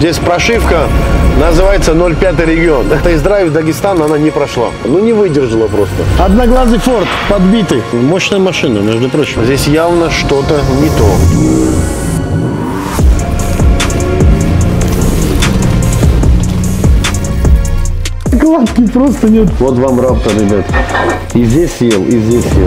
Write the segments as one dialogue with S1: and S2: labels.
S1: Здесь прошивка называется 05 регион. Тест-драйв Дагестан она не прошла. Ну не выдержала просто.
S2: Одноглазый Форд, подбитый. Мощная машина, между прочим.
S1: Здесь явно что-то не то.
S2: Кладки просто нет.
S1: Вот вам Раптор, ребят. И здесь съел, и здесь съел.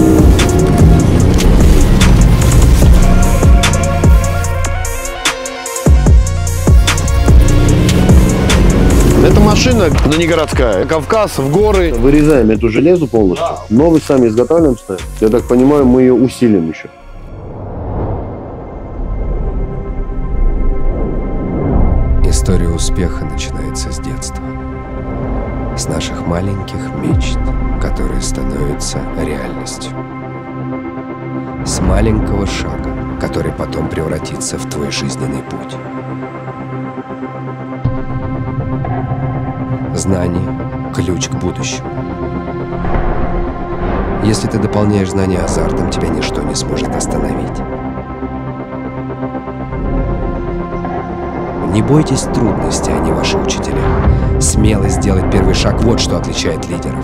S1: Эта машина, но не городская. Кавказ, в горы. Вырезаем эту железу полностью. Новый сами изготавливаем. Я так понимаю, мы ее усилим еще.
S3: История успеха начинается с детства. С наших маленьких мечт, которые становятся реальностью. С маленького шага, который потом превратится в твой жизненный путь. Знание – ключ к будущему. Если ты дополняешь знания азартом, тебя ничто не сможет остановить. Не бойтесь трудностей, они ваши учителя. Смелость сделать первый шаг – вот что отличает лидеров.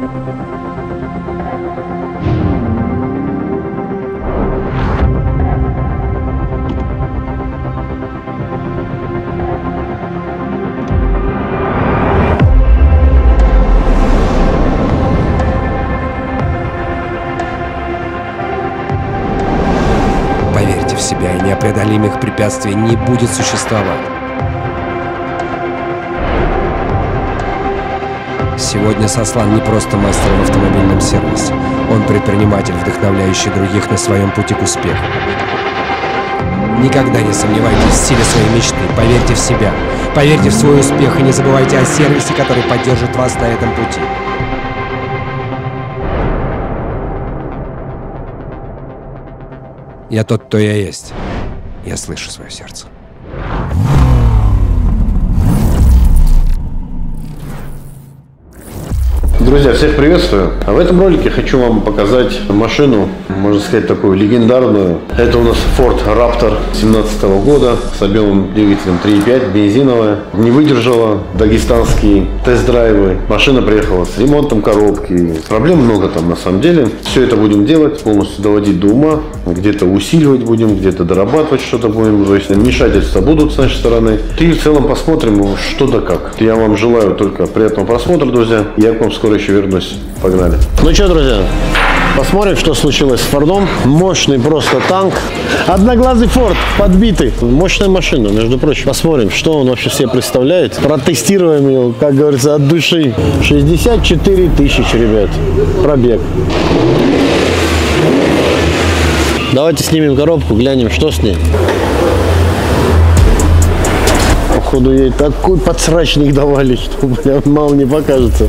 S3: Поверьте в себя, и непреодолимых препятствий не будет существовать. Сегодня Сослан не просто мастер в автомобильном сервисе. Он предприниматель, вдохновляющий других на своем пути к успеху. Никогда не сомневайтесь в силе своей мечты. Поверьте в себя, поверьте в свой успех и не забывайте о сервисе, который поддержит вас на этом пути. Я тот, кто я есть. Я слышу свое сердце.
S1: Друзья, всех приветствую. А в этом ролике хочу вам показать машину, можно сказать, такую легендарную. Это у нас Ford Raptor 2017 года с объемом двигателем 3.5, бензиновая. Не выдержала дагестанские тест-драйвы. Машина приехала с ремонтом коробки. Проблем много там на самом деле. Все это будем делать, полностью доводить до ума. Где-то усиливать будем, где-то дорабатывать что-то будем. То есть вмешательства будут с нашей стороны. И в целом посмотрим, что да как. Я вам желаю только приятного просмотра, друзья. Я к вам скоро еще вернусь. Погнали.
S2: Ну что, друзья, посмотрим, что случилось с Фордом. Мощный просто танк. Одноглазый Форд, подбитый. Мощная машина, между прочим. Посмотрим, что он вообще себе представляет. Протестируем его, как говорится, от души. 64 тысячи, ребят. Пробег. Давайте снимем коробку, глянем, что с ней. Походу ей такой подсрачник давали, что прям мало не покажется.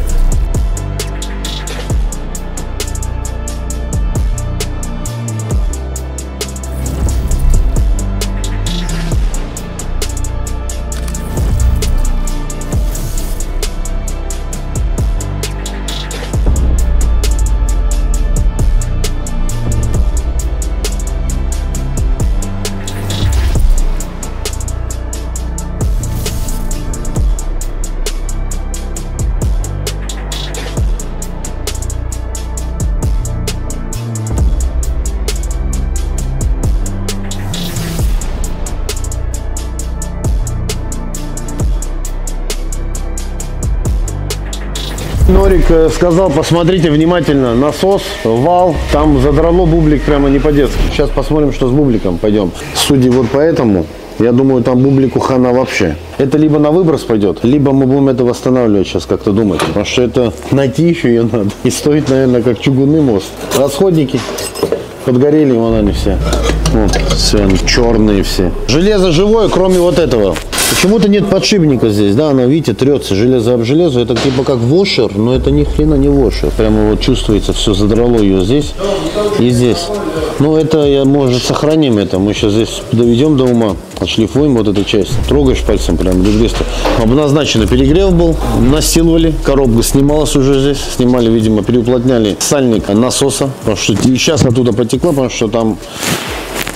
S2: Норик сказал, посмотрите внимательно, насос, вал, там задрало бублик прямо не по-детски. Сейчас посмотрим, что с бубликом, пойдем. Судя вот по этому, я думаю, там бублику хана вообще. Это либо на выброс пойдет, либо мы будем это восстанавливать сейчас, как-то думать. Потому что это найти еще ее надо. И стоит, наверное, как чугунный мост. Расходники подгорели, вон они все. Вот, все черные все. Железо живое, кроме вот этого. Почему-то нет подшипника здесь, да, она, видите, трется железо об железо. Это типа как вошер, но это ни хрена не вошер. Прямо вот чувствуется, все задрало ее здесь и здесь. Ну, это, может, сохраним это. Мы сейчас здесь доведем до ума, отшлифуем вот эту часть. Трогаешь пальцем прям до блеска. Обозначено перегрев был, настилывали, коробка снималась уже здесь. Снимали, видимо, переуплотняли сальник насоса. Потому что и сейчас оттуда потекла, потому что там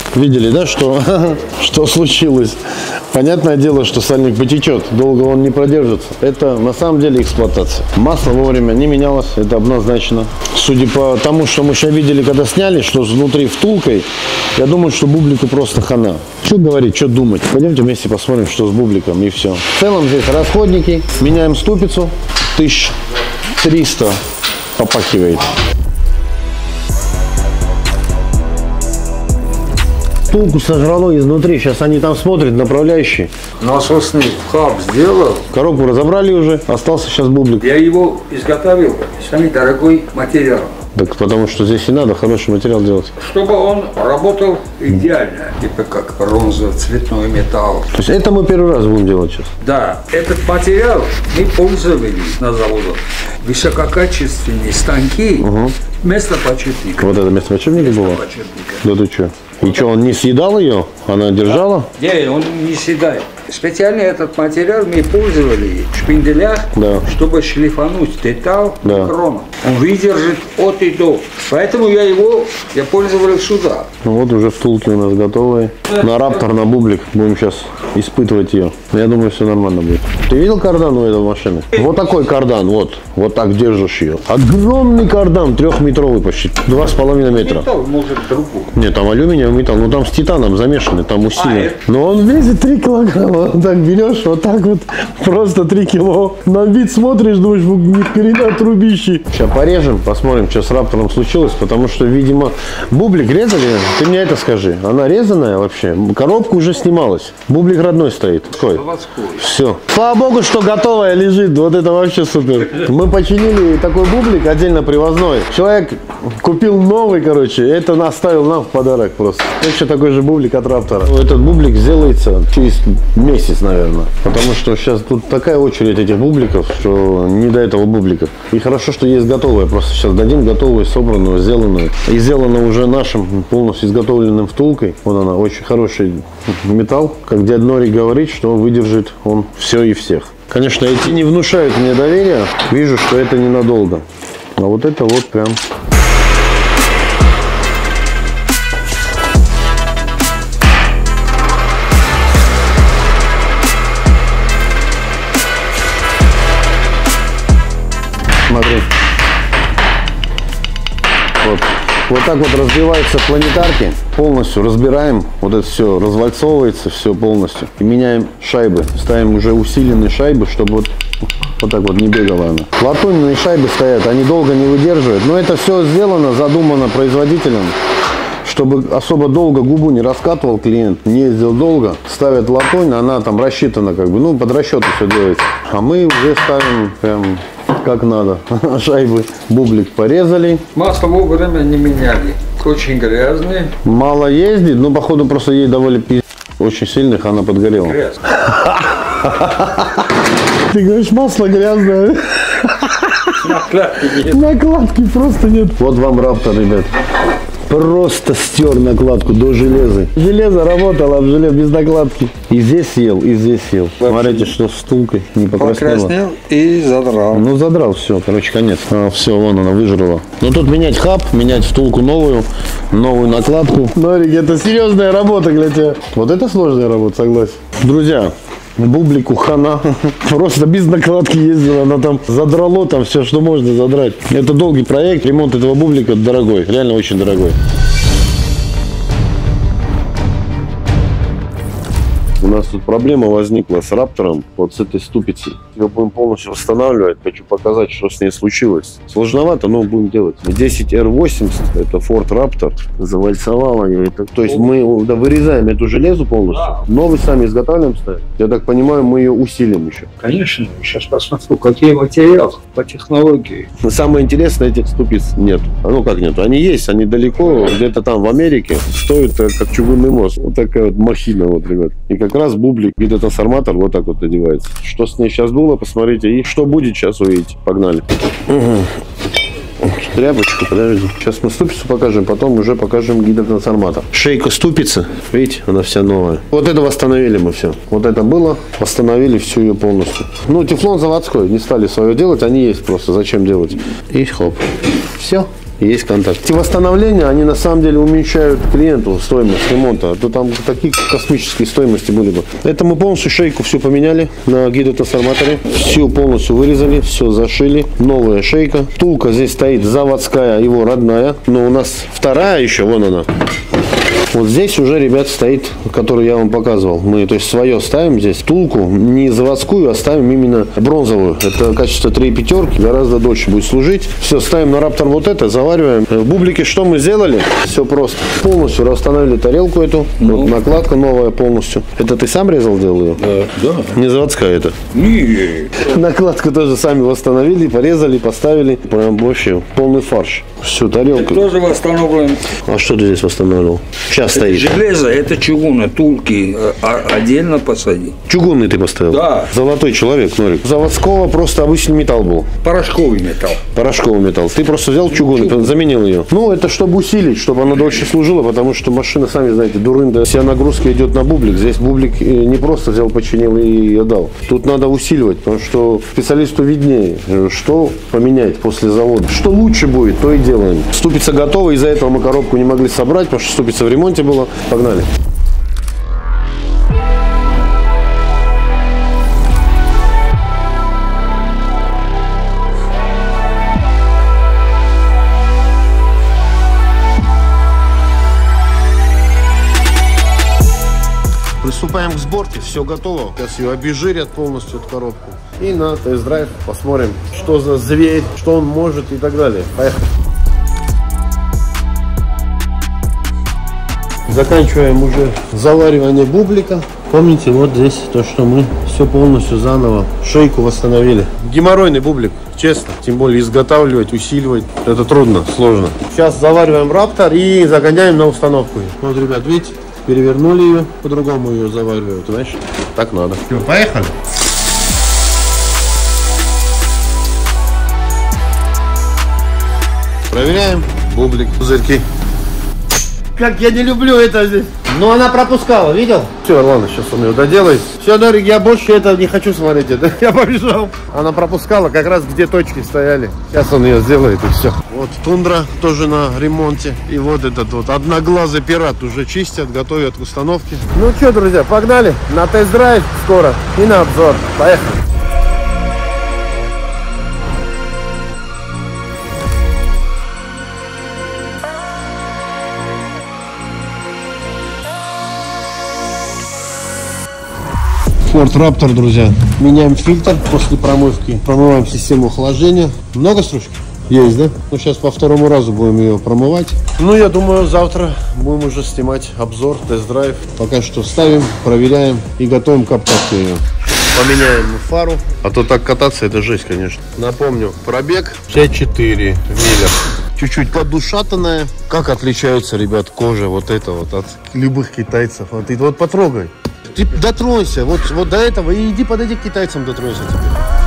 S2: Видели, да, что случилось? Понятное дело, что сальник потечет, долго он не продержится. Это на самом деле эксплуатация. Масло вовремя не менялось, это однозначно. Судя по тому, что мы сейчас видели, когда сняли, что внутри втулкой, я думаю, что бублику просто хана. Что говорить, что думать? Пойдемте вместе посмотрим, что с бубликом, и все. В целом здесь расходники. Меняем ступицу. 1300 попахивает. Втулку сожрало изнутри. Сейчас они там смотрят, направляющие.
S4: Насосный хаб сделал.
S2: Коробку разобрали уже. Остался сейчас бублик.
S4: Я его изготовил. Самый дорогой материал.
S2: Так потому что здесь и надо хороший материал делать.
S4: Чтобы он работал идеально. Типа как бронзово-цветной металл.
S2: То есть это мы первый раз будем делать сейчас?
S4: Да, этот материал мы пользовались на заводах. Высококачественные станки вместо подшипника.
S2: Вот это место подшипника было?
S4: Подшипника.
S2: Да ты что? И что, он не съедал ее? Она держала?
S4: Не, он не съедает. Специально этот материал мы пользовали в шпинделях,
S2: Да.
S4: чтобы шлифануть деталь
S2: Да.
S4: хрома. Он выдержит от и до. Поэтому я пользовал сюда.
S2: Ну вот уже втулки у нас готовые. На Раптор, на бублик. Будем сейчас испытывать ее. Я думаю, все нормально будет. Ты видел кардан у этой машины? Вот такой кардан, вот. Вот так держишь ее. Огромный кардан, 3-метровый почти. 2,5 метра.
S4: Металл, может, другой.
S2: Нет, там алюминиевый металл. Ну там с титаном замешаны, там усилие.
S4: это?
S2: Но он весит 3 килограмма. Вот так берешь, вот так вот. Просто 3 кило. На вид смотришь, думаешь, ни хрена трубищи. Сейчас порежем, посмотрим, что с Раптором случилось. Потому что, видимо, бублик резали. Ты мне это скажи. Она резаная вообще? Коробка уже снималась. Бублик родной стоит. Какой?
S4: Заводской.
S2: Все. Слава богу, что готовая лежит. Вот это вообще супер. Мы починили такой бублик отдельно привозной. Человек купил новый, короче. Это оставил нам в подарок просто. Еще такой же бублик от Раптора. Этот бублик сделается через месяц, наверное. Потому что сейчас тут такая очередь этих бубликов, что не до этого бублика. И хорошо, что есть готовые. Просто сейчас дадим готовую, собранную, сделанную. И сделано уже нашим полностью изготовленным втулкой. Вот она, очень хороший металл. Как дядя Норик говорит, что выдержит он все и всех. Конечно, эти не внушают мне доверия. Вижу, что это ненадолго. А вот это вот прям... Смотри. Вот так вот разбиваются планетарки. Полностью разбираем. Вот это все развальцовывается, все полностью. И меняем шайбы. Ставим уже усиленные шайбы, чтобы вот так вот не бегала она. Латунные шайбы стоят, они долго не выдерживают. Но это все сделано, задумано производителем, чтобы особо долго губу не раскатывал клиент, не ездил долго. Ставят латунь, она там рассчитана как бы, ну под расчеты все делается. А мы уже ставим прям как надо. Шайбы, бублик порезали.
S4: Масло вовремя не меняли. Очень грязные.
S2: Мало ездит, но походу просто ей давали очень сильных, она подгорела.
S4: Грязные.
S2: Ты говоришь, масло грязное.
S4: Накладки нет.
S2: Накладки просто нет. Вот вам Раптор, ребят. Просто стер накладку до железа. Железо работало, а железо без накладки. И здесь съел, и здесь съел. Смотрите, что с втулкой не покраснело.
S4: Покраснел и задрал.
S2: Ну, задрал, все, короче, конец. Все, вон она выжрала. Ну, тут менять хаб, менять втулку новую накладку. Норик, это серьезная работа для тебя. Вот это сложная работа, согласен. Друзья, бублику хана. Просто без накладки ездила. Она там задрало там все, что можно задрать. Это долгий проект. Ремонт этого бублика дорогой. Реально очень дорогой. У нас тут проблема возникла с Раптором, вот с этой ступицей. Ее будем полностью восстанавливать. Хочу показать, что с ней случилось. Сложновато, но будем делать. 10R80, это Ford Raptor, завальцевала ее. Это, то есть мы вырезаем эту железу полностью, но вы сами изготавливаем, ставим. Я так понимаю, мы ее усилим еще.
S4: Конечно, сейчас посмотрю, какие материалы по технологии.
S2: Но самое интересное, этих ступиц нет. Ну как нет? Они есть, они далеко, где-то там в Америке. Стоят как чугунный мост. Вот такая вот махина, вот, ребят. И как раз бублик, гидротрансформатор вот так вот одевается. Что с ней сейчас было, посмотрите. И что будет, сейчас увидите. Погнали. Тряпочку, подожди. Сейчас мы ступицу покажем, потом уже покажем гидротрансформатор. Шейка ступицы, видите, она вся новая. Вот это восстановили мы все. Вот это было, восстановили всю ее полностью. Ну, тефлон заводской, не стали свое делать, они есть просто, зачем делать. И хоп. Все. есть контакт. Эти восстановления, они на самом деле уменьшают клиенту стоимость ремонта. А то там такие космические стоимости были бы. Это мы полностью шейку всю поменяли на гидротрансформаторе. Все полностью вырезали, все зашили. Новая шейка. Втулка здесь стоит заводская, его родная. Но у нас вторая еще, вон она. Вот здесь уже, ребят, стоит, который я вам показывал. Мы, то есть, свое ставим здесь. Втулку не заводскую, а ставим именно бронзовую. Это качество 3,5, гораздо дольше будет служить. Все, ставим на Раптор вот это, завариваем. В бублике что мы сделали? Все просто. Полностью расстановили тарелку эту. Вот накладка новая полностью. Это ты сам резал, делал ее?
S4: Да.
S2: Не заводская это?
S4: Нет.
S2: Накладку тоже сами восстановили, порезали, поставили. Прям вообще полный фарш. Все, тарелка.
S4: Тоже восстановлен.
S2: А что ты здесь восстанавливал? Сейчас
S4: Это
S2: стоит.
S4: железо, это чугуна, тулки отдельно посади.
S2: Чугунный ты поставил?
S4: Да.
S2: Золотой человек, Норик. Заводского просто обычный металл был.
S4: Порошковый металл.
S2: Порошковый металл. Ты просто взял чугунный, заменил ее. Ну, это чтобы усилить, чтобы она дольше служила, потому что машина, сами знаете, дурында, вся нагрузка идет на бублик. Здесь бублик не просто взял, починил и отдал. Тут надо усиливать, потому что специалисту виднее, что поменять после завода. Что лучше будет, то и делаем. Ступица готова, из-за этого мы коробку не могли собрать, потому что ступица в ремонте была. Погнали. Приступаем к сборке, все готово. Сейчас ее обезжирят полностью, эту коробку. И на тест-драйв посмотрим, что за зверь, что он может и так далее. Поехали. Заканчиваем уже заваривание бублика. Помните, вот здесь то, что мы все полностью заново шейку восстановили. Геморройный бублик, честно. Тем более изготавливать, усиливать. Это трудно, сложно. Сейчас завариваем Раптор и загоняем на установку. Вот, ребят, видите, перевернули ее, по-другому ее заваривают, знаешь? Так надо. Все, поехали. Проверяем бублик, пузырьки. Как я не люблю это здесь. Но она пропускала, видел? Все, ладно, сейчас он ее доделает. Все, Норик, я больше это не хочу смотреть. Это я побежал. Она пропускала как раз, где точки стояли. Сейчас он ее сделает и все. Вот тундра тоже на ремонте. И вот этот вот одноглазый пират уже чистят, готовят к установке. Ну что, друзья, погнали на тест-драйв скоро и на обзор. Поехали. Ford Raptor, друзья. Меняем фильтр после промывки. Промываем систему охлаждения. Много стружки? Есть, да? Ну, сейчас по второму разу будем ее промывать. Ну, я думаю, завтра будем уже снимать обзор, тест-драйв. Пока что ставим, проверяем и готовим к обкатке ее. Поменяем фару. А то так кататься, это жесть, конечно. Напомню, пробег 54 миля. Чуть-чуть подушатанная. Как отличаются, ребят, кожа вот это вот от любых китайцев. Вот, ты вот потрогай. Ты дотронься, вот до этого и иди подойди к китайцам, дотронься теперь.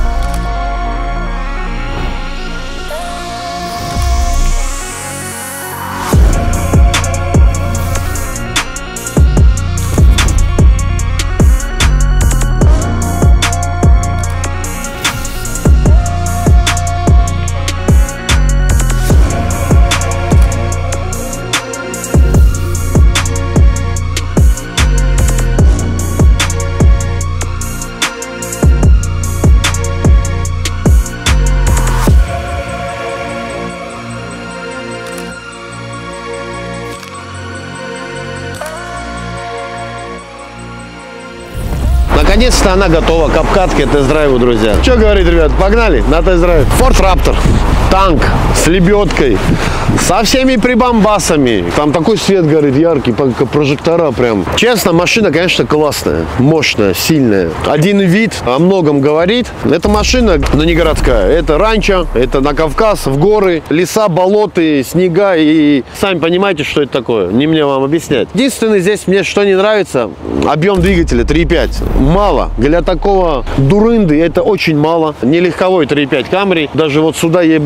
S2: Наконец-то она готова к обкатке, тест-драйву, друзья. Что говорит, ребят, погнали на тест-драйв. Ford Raptor. Танк с лебедкой, со всеми прибамбасами. Там такой свет горит яркий, прожектора прям. Честно, машина, конечно, классная, мощная, сильная. Один вид о многом говорит. Эта машина, но не городская. Это ранчо, это на Кавказ, в горы, леса, болоты, снега. И сами понимаете, что это такое. Не мне вам объяснять. Единственное, здесь мне что не нравится, объем двигателя 3.5. Мало. Для такого дурынды это очень мало. Не легковой 3.5 Camry. Даже вот сюда ей было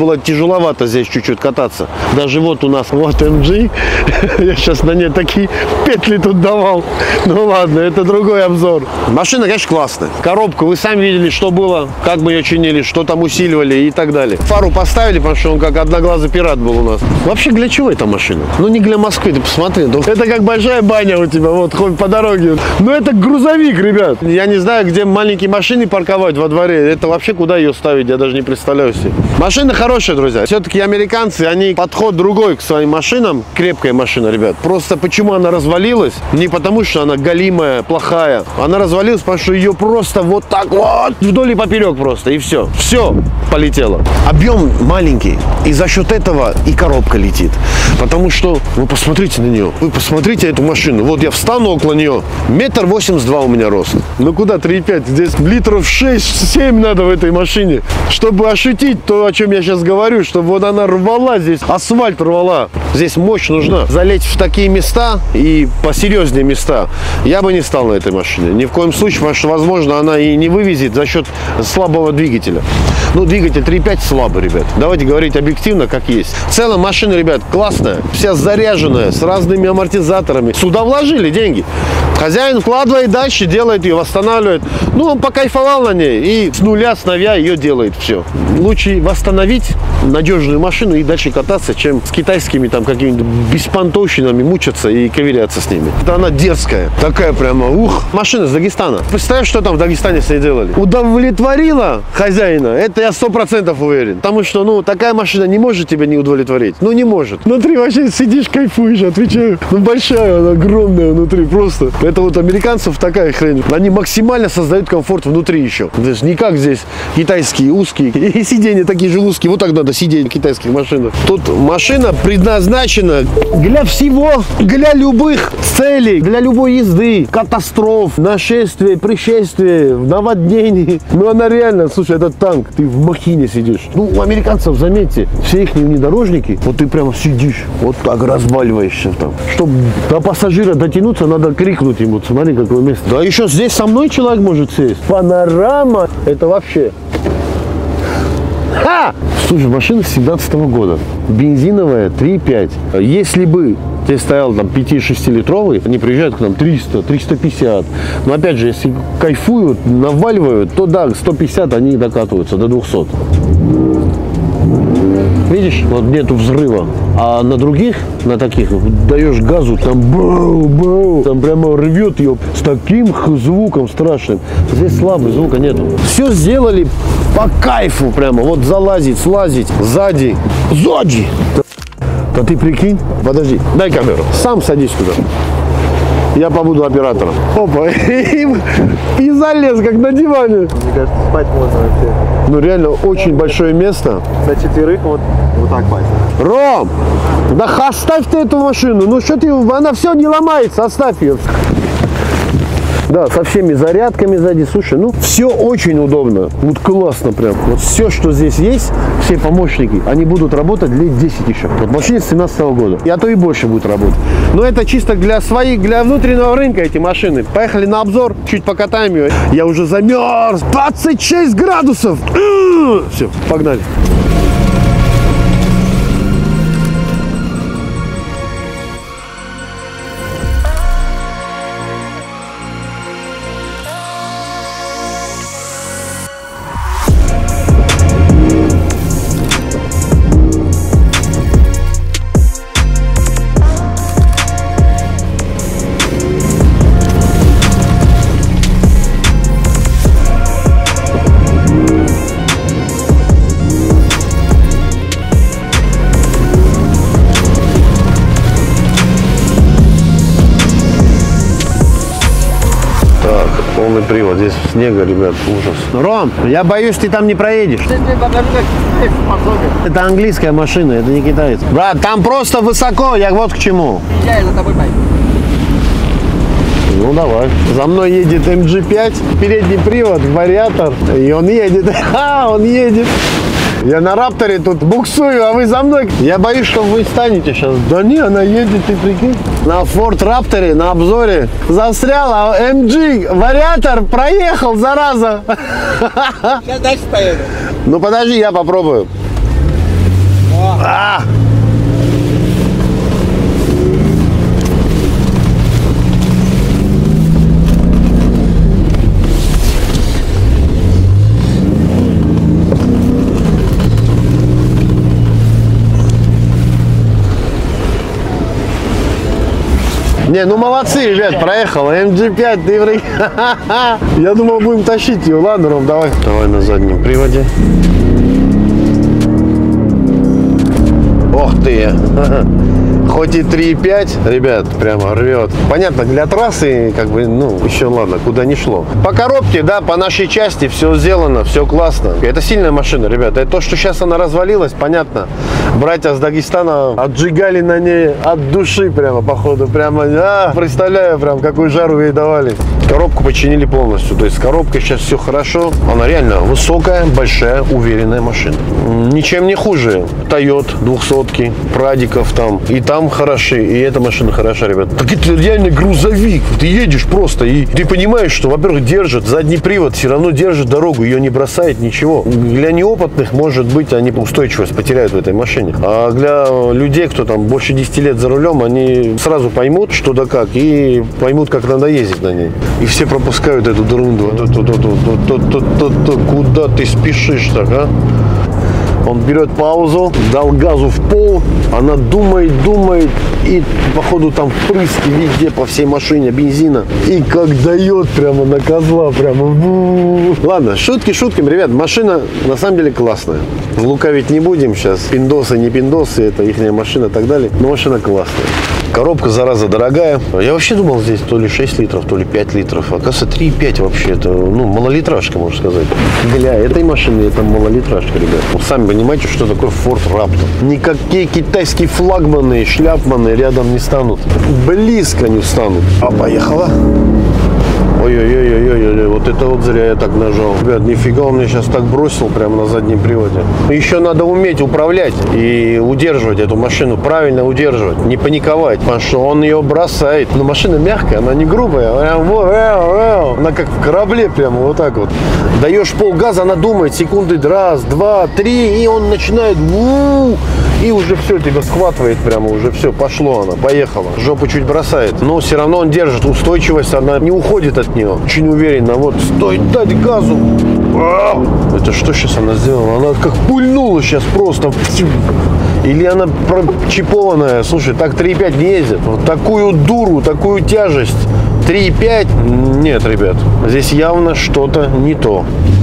S2: было тяжеловато здесь чуть-чуть кататься. Даже вот у нас вот MG. Я сейчас на ней такие петли тут давал. Ну ладно, это другой обзор. Машина, конечно, классная. Коробку вы сами видели, что было, как мы ее чинили, что там усиливали и так далее. Фару поставили, потому что он как одноглазый пират был у нас. Вообще для чего эта машина? Ну не для Москвы, ты посмотри. Это как большая баня у тебя, вот хоть по дороге. Но это грузовик, ребят. Я не знаю, где маленькие машины парковать во дворе. Это вообще куда ее ставить, я даже не представляю себе. Машина хорошая, друзья. Все-таки американцы, они подход другой к своим машинам. Крепкая машина, ребят. Просто почему она развалилась? Не потому, что она галимая, плохая. Она развалилась, потому что ее просто вот так вот вдоль и поперек просто. И все. Все полетело. Объем маленький. И за счет этого и коробка летит. Потому что, вы посмотрите на нее. Вы посмотрите эту машину. Вот я встану около нее. 1,82 м у меня рост. Ну куда 3,5? Здесь литров 6-7 надо в этой машине. Чтобы ощутить то, о чем я сейчас говорю. Чтобы вот она рвала здесь. Асфальт рвала. Здесь мощь нужна. Залезть в такие места и посерьезнее места я бы не стал на этой машине. Ни в коем случае, потому что, возможно, она и не вывезет за счет слабого двигателя. Ну, двигатель 3.5 слабый, ребят. Давайте говорить объективно, как есть. В целом, машина, ребят, классная. Вся заряженная, с разными амортизаторами. Сюда вложили деньги. Хозяин вкладывает дальше, делает ее, восстанавливает. Ну, он покайфовал на ней и с нуля, с новя ее делает все. Лучше восстановить надежную машину и дальше кататься, чем с китайскими там какими-то беспонтовщинами мучаться и ковыряться с ними. Это она дерзкая. Такая прямо, ух. Машина с Дагестана. Представляешь, что там в Дагестане с ней делали? Удовлетворила хозяина, это я 100% уверен. Потому что, ну, такая машина не может тебя не удовлетворить. Ну, не может. Внутри вообще сидишь, кайфуешь, отвечаю. Ну, большая, она огромная внутри просто. Это вот американцев такая хрень. Они максимально создают комфорт внутри еще. То есть не как здесь китайские узкие. И сиденья такие же узкие. Вот так надо сидеть в китайских машинах. Тут машина предназначена для всего. Для любых целей. Для любой езды. Катастроф, нашествия, пришествия, наводнений. Ну она реально, слушай, это танк. Ты в махине сидишь. Ну у американцев, заметьте, все их внедорожники. Вот ты прямо сидишь. Вот так разваливаешься там. Чтобы до пассажира дотянуться, надо крикнуть ему. Смотри, какое место. Да еще здесь со мной человек может сесть. Панорама. Это вообще... Ха! Слушай, машина с 17-го года. Бензиновая 3,5. Если бы здесь стоял там 5-6-литровый, они приезжают к нам 300, 350. Но опять же, если кайфуют, наваливают, то да, 150 они докатываются до 200. Видишь, вот нету взрыва. А на других, на таких, даешь газу, там бау-бау, там прямо рвет ее с таким звуком страшным. Здесь слабый, звука нету. Все сделали по кайфу прямо. Вот залазить, слазить, сзади. Сзади! Да ты прикинь. Подожди, дай камеру. Сам садись туда. Я побуду оператором. Опа, и залез, как на диване.
S5: Мне кажется, спать можно вообще.
S2: Ну реально очень большое место.
S5: На 4 вот так пасть.
S2: Ром, да оставь ты эту машину. Ну что ты, она все не ломается, оставь ее. Да, со всеми зарядками сзади. Слушай, ну все очень удобно. Вот классно прям. Вот все, что здесь есть, все помощники, они будут работать лет 10 еще. Вот машине с 17-го года. И а то и больше будет работать. Но это чисто для своих, для внутреннего рынка эти машины. Поехали на обзор, чуть покатаем ее. Я уже замерз. 26 градусов. Все, погнали. Полный привод. Здесь снега, ребят, ужас. Ром, я боюсь, ты там не проедешь. Это английская машина, это не китаец. Брат, там просто высоко, я вот к чему.
S4: Я за тобой пойду.
S2: Ну давай. За мной едет MG5, передний привод, вариатор, и он едет. Он едет. Я на Рапторе тут буксую, а вы за мной. Я боюсь, что вы станете сейчас. Да не, она едет, ты прикинь. На Ford Рапторе на обзоре застрял, а MG вариатор проехал, зараза.
S4: Сейчас дальше поеду.
S2: Ну подожди, я попробую. А! Не, ну молодцы, ребят, проехал. MG5, ты враг. Я думал, будем тащить ее. Ладно, Ром, давай. Давай на заднем приводе. Ох ты. Хоть и 3,5, ребят, прямо рвет. Понятно, для трассы, как бы, ну, еще ладно, куда ни шло. По коробке, да, по нашей части все сделано, все классно. Это сильная машина, ребят. Это то, что сейчас она развалилась, понятно. Братья с Дагестана отжигали на ней от души прямо, походу. Прямо, представляю, прям, какую жару ей давали. Коробку починили полностью. То есть с коробкой сейчас все хорошо. Она реально высокая, большая, уверенная машина. Ничем не хуже Тойот 200-ки, Прадиков там. И там хороши, и эта машина хороша, ребят. Так это реально грузовик. Ты едешь просто, и ты понимаешь, что, во-первых, держит задний привод, все равно держит дорогу, ее не бросает, ничего. Для неопытных, может быть, они устойчивость потеряют в этой машине. А для людей, кто там больше 10 лет за рулем, они сразу поймут, что да как, и поймут, как надо ездить на ней. И все пропускают эту дурунду. Куда ты спешишь так, а? Он берет паузу, дал газу в пол, она думает, и походу там впрыски везде по всей машине бензина. И как дает прямо на козла, прямо. Ладно, шутки шутками, ребят, машина на самом деле классная. Лукавить не будем сейчас, пиндосы, не пиндосы, это ихняя машина и так далее, но машина классная. Коробка, зараза, дорогая. Я вообще думал, здесь то ли 6 литров, то ли 5 литров. Оказывается, 3,5 вообще. Это, ну, малолитражка, можно сказать. Для этой машины это малолитражка, ребят. Вы сами понимаете, что такое Ford Raptor. Никакие китайские флагманы, шляпманы рядом не станут. Близко не станут. А поехала. Ой-ой-ой-ой-ой, вот это вот зря я так нажал. Ребят, нифига он меня сейчас так бросил прямо на заднем приводе. Еще надо уметь управлять и удерживать эту машину, правильно удерживать, не паниковать, потому что он ее бросает. Но машина мягкая, она не грубая, она как в корабле прямо вот так вот. Даешь полгаза, она думает, секунды, раз, два, три, и он начинает, и уже все, тебя схватывает прямо, уже все, пошло она, поехала. Жопу чуть бросает, но все равно он держит устойчивость, она не уходит от нее. Очень уверенно, вот, стой, дать газу. Это что сейчас она сделала? Она как пульнула сейчас просто. Или она чипованная. Слушай, так 3,5 не ездит. Вот такую дуру, такую тяжесть 3,5. Нет, ребят, здесь явно что-то не то.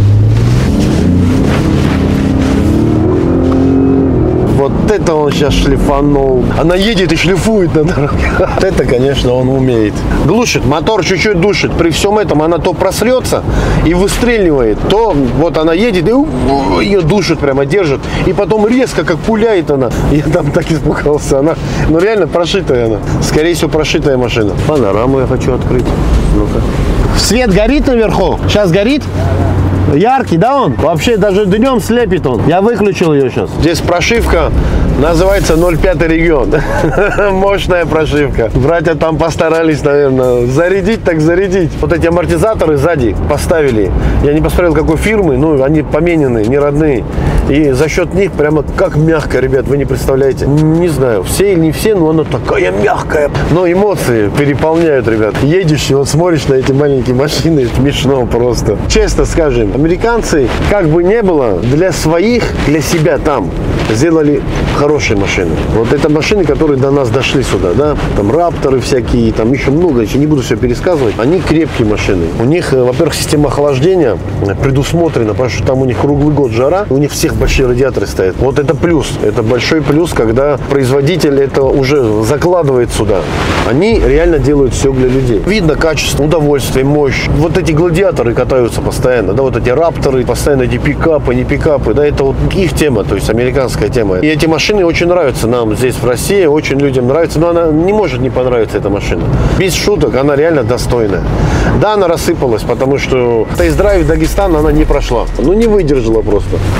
S2: Вот это он сейчас шлифанул. Она едет и шлифует на дороге. Вот это, конечно, он умеет. Глушит, мотор чуть-чуть душит. При всем этом она то просрется и выстреливает, то вот она едет и ее душит, прямо держит. И потом резко, как пуляет она. Я там так испугался. Она, ну реально прошитая она. Скорее всего, прошитая машина. Панораму я хочу открыть. Ну-ка. Свет горит наверху? Сейчас горит? Яркий, да он? Вообще даже днем слепит он. Я выключил ее сейчас. Здесь прошивка называется 05 регион. Мощная прошивка. Братья там постарались, наверное, зарядить так зарядить. Вот эти амортизаторы сзади поставили. Я не посмотрел, какой фирмы, ну они помененные, не родные. И за счет них прямо как мягко, ребят, вы не представляете. Не знаю, все или не все, но она такая мягкая. Но эмоции переполняют, ребят. Едешь и вот смотришь на эти маленькие машины, смешно просто. Честно скажем, американцы, как бы не было, для своих, для себя там сделали хорошие машины. Вот это машины, которые до нас дошли сюда, да, там рапторы всякие, там еще много, еще не буду все пересказывать. Они крепкие машины. У них, во-первых, система охлаждения предусмотрена, потому что там у них круглый год жара, у них всех большие радиаторы стоят. Вот это плюс, это большой плюс, когда производитель это уже закладывает сюда. Они реально делают все для людей. Видно качество, удовольствие, мощь. Вот эти гладиаторы катаются постоянно, да, вот эти рапторы, постоянно эти пикапы, не пикапы, да, это вот их тема, то есть американская тема. И эти машины очень нравятся нам здесь в России, очень людям нравится, но она не может не понравиться, эта машина. Без шуток, она реально достойная. Да, она рассыпалась, потому что тест-драйв Дагестана она не прошла. Ну, не выдержала просто. Не каждый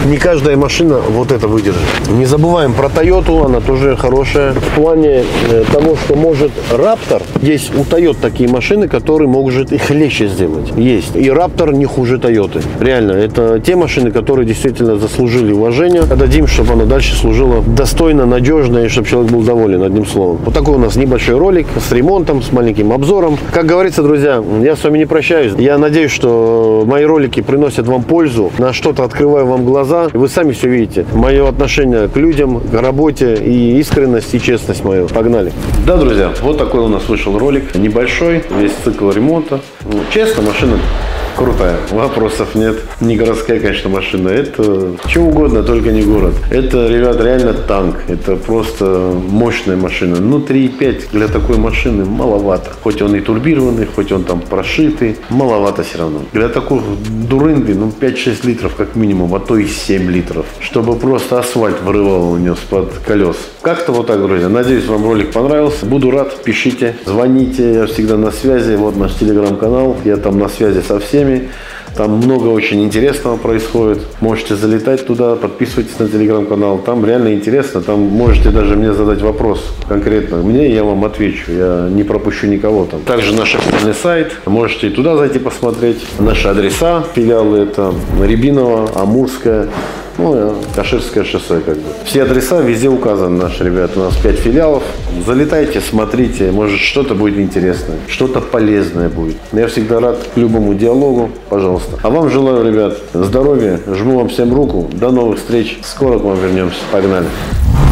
S2: каждая машина вот это выдержит. Не забываем про Toyota, она тоже хорошая. В плане того, что может Raptor, есть у Toyota такие машины, которые могут их легче сделать. Есть. И Raptor не хуже Toyota. Реально, это те машины, которые действительно заслужили уважение. Отдадим, чтобы она дальше служила достойно, надежно, и чтобы человек был доволен, одним словом. Вот такой у нас небольшой ролик с ремонтом, с маленьким обзором. Как говорится, друзья, я с вами не прощаюсь. Я надеюсь, что мои ролики приносят вам пользу, на что-то открываю вам глаза. Вы сами все видите. Мое отношение к людям, к работе и искренность, и честность мою. Погнали.
S1: Да, друзья, вот такой у нас вышел ролик. Небольшой, весь цикл ремонта. Честно, машина крутая, вопросов нет. Не городская, конечно, машина. Это чего угодно, только не город. Это, ребят, реально танк. Это просто мощная машина. Ну, 3,5 для такой машины маловато. Хоть он и турбированный, хоть он там прошитый. Маловато все равно. Для такой дурынды, ну, 5-6 литров как минимум, а то и 7 литров. Чтобы просто асфальт вырывал у него с-под колес. Как-то вот так, друзья. Надеюсь, вам ролик понравился. Буду рад. Пишите, звоните. Я всегда на связи. Вот наш телеграм-канал. Я там на связи со всеми. Там много очень интересного происходит. Можете залетать туда, подписывайтесь на телеграм-канал. Там реально интересно. Там можете даже мне задать вопрос конкретно мне, и я вам отвечу. Я не пропущу никого там. Также наш официальный сайт. Можете и туда зайти посмотреть. Наши адреса, филиалы это Рябиново, Амурская, ну, Каширское шоссе как бы. Все адреса везде указаны наши, ребята. У нас 5 филиалов. Залетайте, смотрите. Может, что-то будет интересное, что-то полезное будет. Я всегда рад любому диалогу. Пожалуйста. А вам желаю, ребят, здоровья. Жму вам всем руку. До новых встреч. Скоро к вам вернемся. Погнали.